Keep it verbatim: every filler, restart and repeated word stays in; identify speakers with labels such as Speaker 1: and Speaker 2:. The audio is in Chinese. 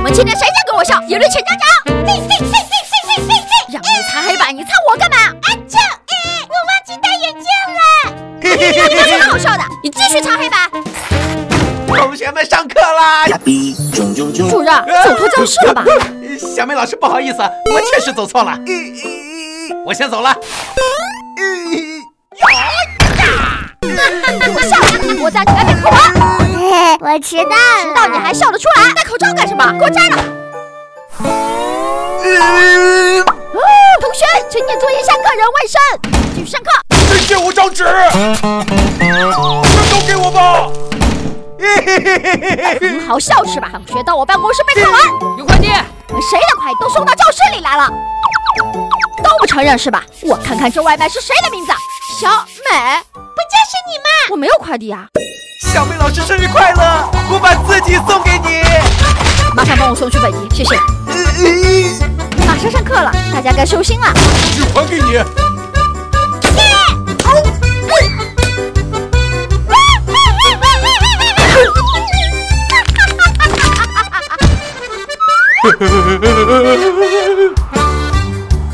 Speaker 1: 们今天谁家给我笑，一律请家长。嘿嘿嘿嘿嘿嘿嘿！让你擦黑板，你擦我干嘛？啊这，我忘记戴眼镜了。有什么好笑的？你继续擦黑板。
Speaker 2: 同学们上课啦！
Speaker 1: 主任，走错教室了吧？
Speaker 2: 小梅老师，不好意思，我确实走错了。我先走了。
Speaker 1: 我笑了，我在你外面扣
Speaker 3: 我。我迟到了，
Speaker 1: 迟到你还笑得出来？戴口罩干什么？给我摘了！哦，同学，请你注意一下个人卫生，继续上课。
Speaker 2: 谁借我张纸？都给我吧！
Speaker 1: 很好笑是吧？放学到我办公室被看完。
Speaker 4: 有快递！
Speaker 1: 谁的快递都送到教室里来了？都不承认是吧？我看看这外卖是谁的名字？小美，不就是你吗？我没有快递啊。
Speaker 2: 小梅老师生日快乐！我把自己送给你。
Speaker 1: 麻烦帮我送去北极，谢谢。马上上课了，大家该收心了。
Speaker 2: 纸还给你。
Speaker 1: 哈哈哈哈哈！